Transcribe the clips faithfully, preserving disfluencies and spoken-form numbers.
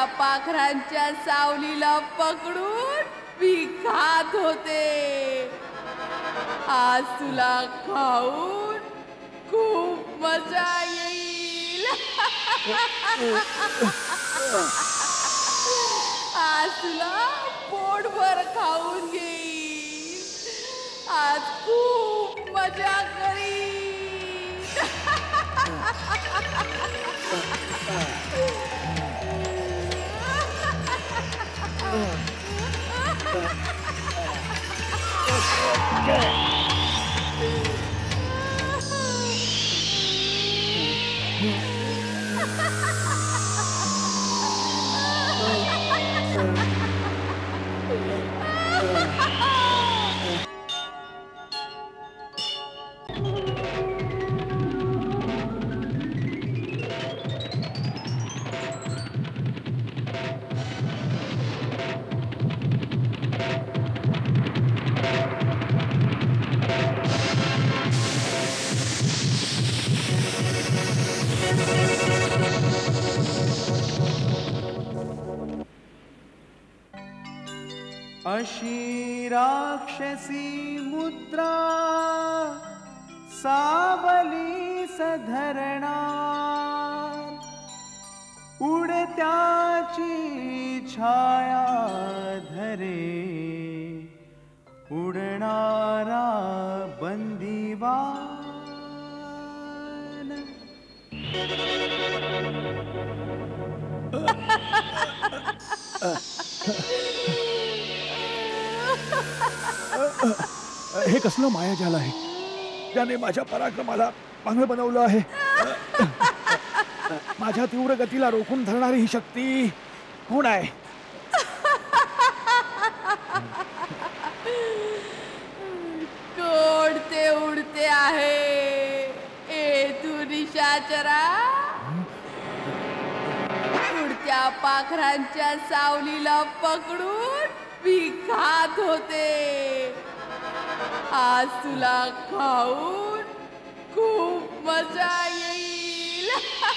उडत्या पाखरांच्या सावलीला पकडून मी खात होते. आज तुला खाऊन खूप मजा येईल. आज तुला पोटभर खाऊन घेईल. आज खूप मजा करीन. अशी राक्षसी मुद्रा सावली सधरणार, उडत्याची छाया धरे उडणारा बंदीवान. हे कसलं मायाजाल आहे त्याने माझ्या पराक्रमाला पांगळ बनवलं आहे. माझ्या तीव्र गतीला रोखून धरणारी ही शक्ती कोण आहे? कोण ते उडते आहे? ए तू निशाचरा, उडत्या पाखरांच्या सावलीला पकडून मी खात होते. आज तुला खाऊन खूप मजा येईल.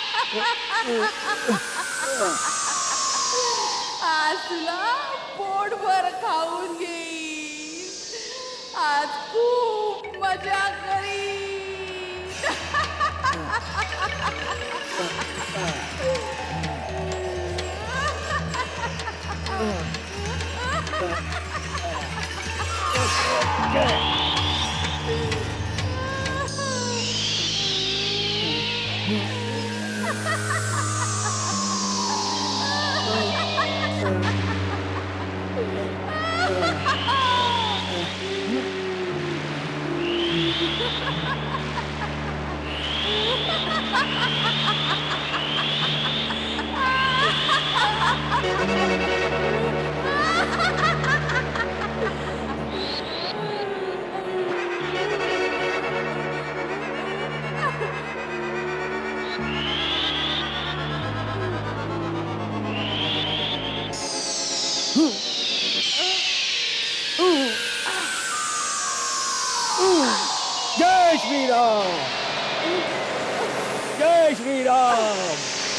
आज तुला पोटभर खाऊन घेईल. आज खूप मजा करीन. जय श्रीराम, जय श्रीराम.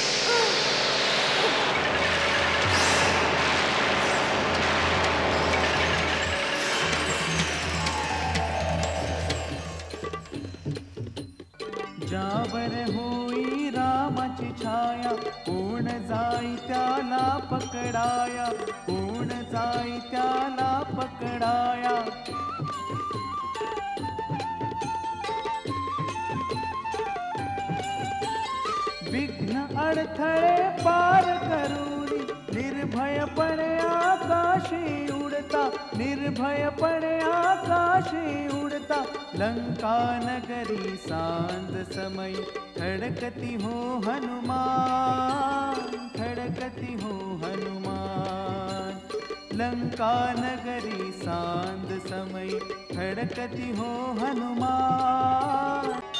ज्यावर होई रामाची छाया, कोण जाई त्याला पकडाया, कोण जाई त्याला पकडाया. विघ्न अडथळे पार करून निर्भयपणे आकाशी उडता, निर्भयपणे आकाशी उडता. लंका नगरी सांज समय खडकती हो हनुमान, खडकती हो हनुमान. लंका नगरी सांज समय खडकती हो हनुमान.